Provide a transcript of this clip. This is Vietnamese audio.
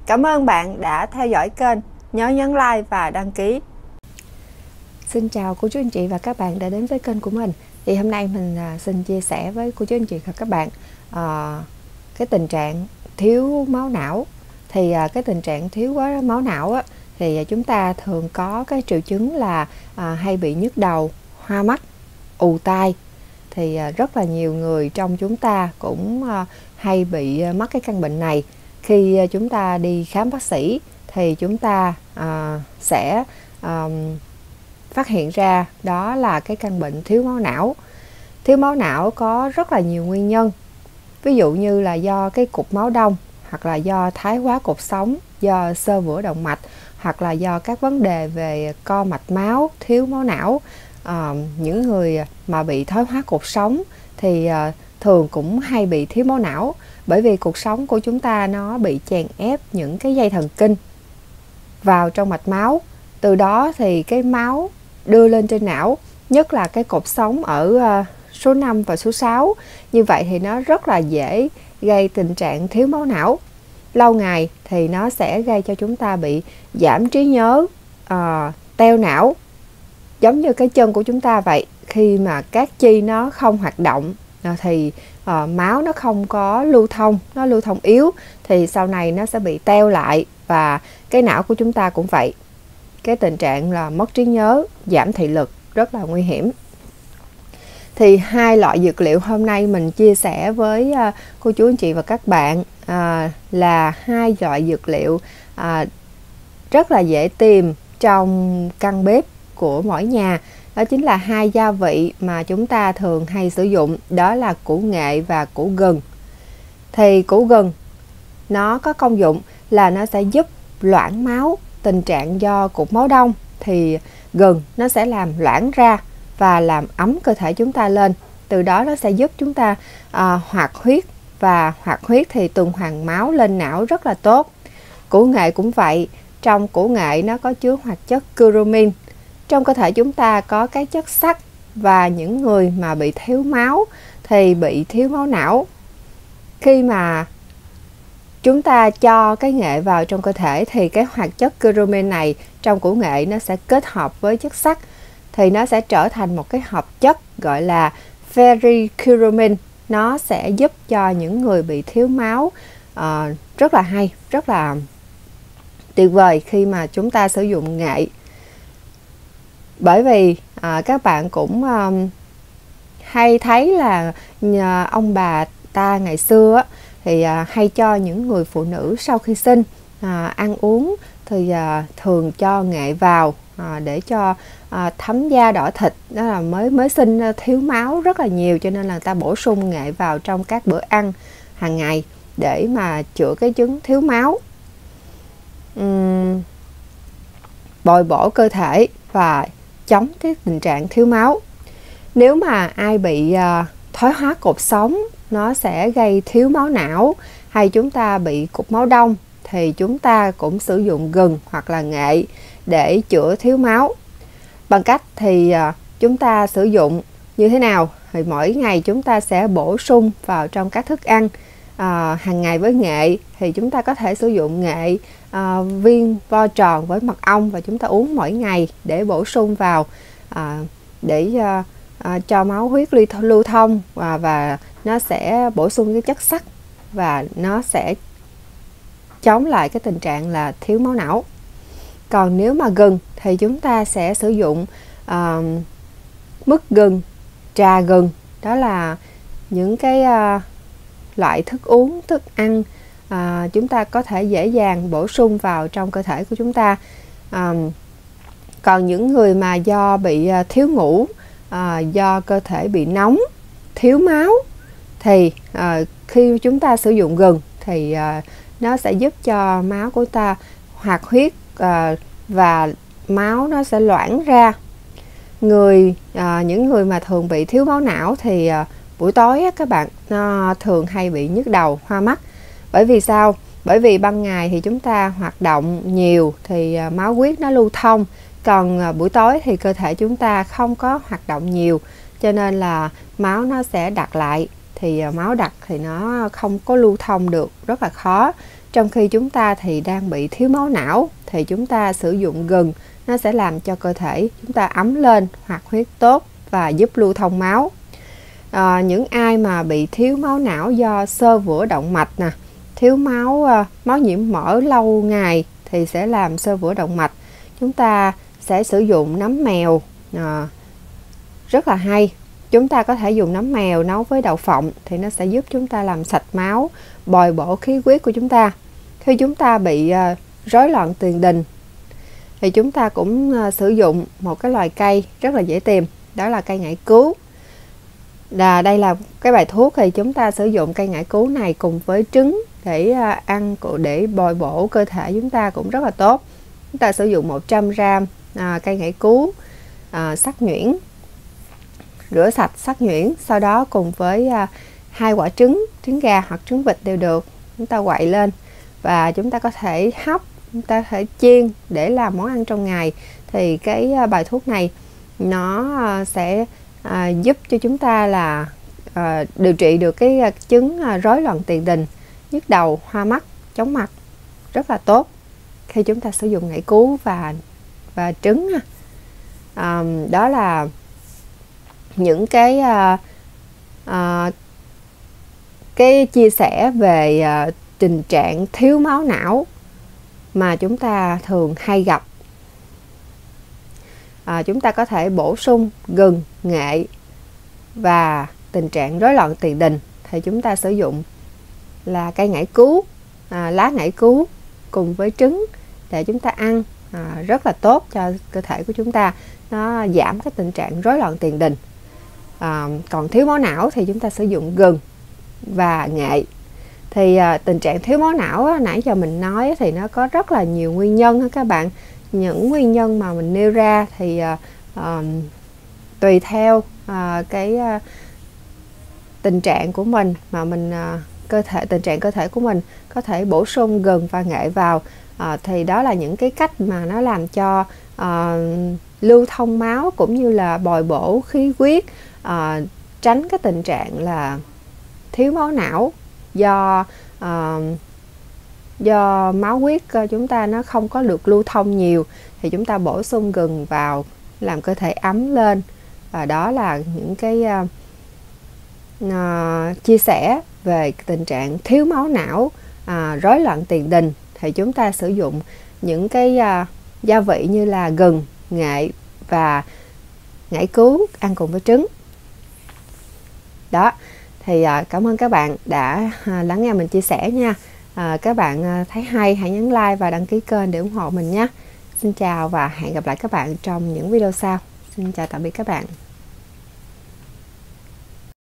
Cảm ơn bạn đã theo dõi kênh, nhớ nhấn like và đăng ký. Xin chào cô chú anh chị và các bạn đã đến với kênh của mình. Thì hôm nay mình xin chia sẻ với cô chú anh chị và các bạn cái tình trạng thiếu máu não. Thì cái tình trạng thiếu quá máu não á, thì chúng ta thường có cái triệu chứng là hay bị nhức đầu, hoa mắt, ù tai. Thì rất là nhiều người trong chúng ta cũng hay bị mắc cái căn bệnh này. Khi chúng ta đi khám bác sĩ thì chúng ta sẽ phát hiện ra đó là cái căn bệnh thiếu máu não. Thiếu máu não có rất là nhiều nguyên nhân. Ví dụ như là do cái cục máu đông, hoặc là do thái hóa cột sống, do xơ vữa động mạch, hoặc là do các vấn đề về co mạch máu, thiếu máu não. Những người mà bị thoái hóa cột sống thì thường cũng hay bị thiếu máu não, bởi vì cuộc sống của chúng ta nó bị chèn ép những cái dây thần kinh vào trong mạch máu. Từ đó thì cái máu đưa lên trên não, nhất là cái cột sống ở số 5 và số 6. Như vậy thì nó rất là dễ gây tình trạng thiếu máu não. Lâu ngày thì nó sẽ gây cho chúng ta bị giảm trí nhớ, teo não. Giống như cái chân của chúng ta vậy, khi mà các chi nó không hoạt động thì máu nó không có lưu thông, nó lưu thông yếu, thì sau này nó sẽ bị teo lại. Và cái não của chúng ta cũng vậy. Cái tình trạng là mất trí nhớ, giảm thị lực rất là nguy hiểm. Thì hai loại dược liệu hôm nay mình chia sẻ với cô chú anh chị và các bạn là hai loại dược liệu rất là dễ tìm trong căn bếp của mỗi nhà. Đó chính là hai gia vị mà chúng ta thường hay sử dụng, đó là củ nghệ và củ gừng. Thì củ gừng nó có công dụng là nó sẽ giúp loãng máu. Tình trạng do cục máu đông thì gừng nó sẽ làm loãng ra và làm ấm cơ thể chúng ta lên. Từ đó nó sẽ giúp chúng ta hoạt huyết, và hoạt huyết thì tuần hoàn máu lên não rất là tốt. Củ nghệ cũng vậy. Trong củ nghệ nó có chứa hoạt chất curcumin. Trong cơ thể chúng ta có cái chất sắt, và những người mà bị thiếu máu thì bị thiếu máu não. Khi mà chúng ta cho cái nghệ vào trong cơ thể thì cái hoạt chất curcumin này trong củ nghệ nó sẽ kết hợp với chất sắt, thì nó sẽ trở thành một cái hợp chất gọi là ferricurcumin. Nó sẽ giúp cho những người bị thiếu máu rất là hay, rất là tuyệt vời khi mà chúng ta sử dụng nghệ. Bởi vì các bạn cũng hay thấy là ông bà ta ngày xưa thì hay cho những người phụ nữ sau khi sinh ăn uống thì thường cho nghệ vào để cho thấm da đỏ thịt. Đó là mới sinh thiếu máu rất là nhiều, cho nên là người ta bổ sung nghệ vào trong các bữa ăn hàng ngày để mà chữa cái chứng thiếu máu, bồi bổ cơ thể và chống cái tình trạng thiếu máu. Nếu mà ai bị thoái hóa cột sống, nó sẽ gây thiếu máu não, hay chúng ta bị cục máu đông, thì chúng ta cũng sử dụng gừng hoặc là nghệ để chữa thiếu máu. Bằng cách thì chúng ta sử dụng như thế nào? Thì mỗi ngày chúng ta sẽ bổ sung vào trong các thức ăn hàng ngày với nghệ. Thì chúng ta có thể sử dụng nghệ viên vo tròn với mật ong, và chúng ta uống mỗi ngày để bổ sung vào, để cho máu huyết lưu thông, và nó sẽ bổ sung cái chất sắt, và nó sẽ chống lại cái tình trạng là thiếu máu não. Còn nếu mà gừng thì chúng ta sẽ sử dụng mứt gừng, trà gừng. Đó là những cái loại thức uống, thức ăn chúng ta có thể dễ dàng bổ sung vào trong cơ thể của chúng ta. Còn những người mà do bị thiếu ngủ, do cơ thể bị nóng, thiếu máu, thì khi chúng ta sử dụng gừng thì nó sẽ giúp cho máu của ta hoạt huyết, và máu nó sẽ loãng ra. Những người mà thường bị thiếu máu não thì buổi tối các bạn thường hay bị nhức đầu, hoa mắt. Bởi vì sao? Bởi vì ban ngày thì chúng ta hoạt động nhiều thì máu huyết nó lưu thông, còn buổi tối thì cơ thể chúng ta không có hoạt động nhiều, cho nên là máu nó sẽ đặc lại. Thì máu đặc thì nó không có lưu thông được, rất là khó. Trong khi chúng ta thì đang bị thiếu máu não thì chúng ta sử dụng gừng, nó sẽ làm cho cơ thể chúng ta ấm lên, hoạt huyết tốt và giúp lưu thông máu. Những ai mà bị thiếu máu não do xơ vữa động mạch nè, thiếu máu nhiễm mỡ lâu ngày thì sẽ làm xơ vữa động mạch. Chúng ta sẽ sử dụng nấm mèo, rất là hay. Chúng ta có thể dùng nấm mèo nấu với đậu phộng thì nó sẽ giúp chúng ta làm sạch máu, bồi bổ khí huyết của chúng ta. Khi chúng ta bị rối loạn tiền đình thì chúng ta cũng sử dụng một cái loài cây rất là dễ tìm, đó là cây ngải cứu. Đây là cái bài thuốc thì chúng ta sử dụng cây ngải cứu này cùng với trứng để ăn, để bồi bổ cơ thể chúng ta cũng rất là tốt. Chúng ta sử dụng 100g cây ngải cứu sắc nhuyễn, rửa sạch sắc nhuyễn, sau đó cùng với 2 quả trứng gà hoặc trứng vịt đều được, chúng ta quậy lên và chúng ta có thể hấp, chúng ta có thể chiên để làm món ăn trong ngày. Thì cái bài thuốc này nó sẽ giúp cho chúng ta là điều trị được cái chứng rối loạn tiền đình, nhức đầu, hoa mắt, chóng mặt rất là tốt khi chúng ta sử dụng ngải cứu và trứng. Đó là những cái chia sẻ về tình trạng thiếu máu não mà chúng ta thường hay gặp. Chúng ta có thể bổ sung gừng, nghệ và tình trạng rối loạn tiền đình thì chúng ta sử dụng là cây ngải cứu, lá ngải cứu cùng với trứng để chúng ta ăn, rất là tốt cho cơ thể của chúng ta, nó giảm cái tình trạng rối loạn tiền đình. Còn thiếu máu não thì chúng ta sử dụng gừng và nghệ. Thì tình trạng thiếu máu não nãy giờ mình nói thì nó có rất là nhiều nguyên nhân các bạn. Những nguyên nhân mà mình nêu ra thì tùy theo cái tình trạng của mình mà mình tình trạng cơ thể của mình có thể bổ sung gừng và nghệ vào. Thì đó là những cái cách mà nó làm cho lưu thông máu cũng như là bồi bổ khí huyết, tránh cái tình trạng là thiếu máu não do máu huyết chúng ta nó không có được lưu thông nhiều, thì chúng ta bổ sung gừng vào làm cơ thể ấm lên. Và đó là những cái chia sẻ về tình trạng thiếu máu não, rối loạn tiền đình. Thì chúng ta sử dụng những cái gia vị như là gừng, nghệ và ngải cứu ăn cùng với trứng. Đó, thì cảm ơn các bạn đã lắng nghe mình chia sẻ nha. Các bạn thấy hay hãy nhấn like và đăng ký kênh để ủng hộ mình nhé. Xin chào và hẹn gặp lại các bạn trong những video sau. Xin chào tạm biệt các bạn.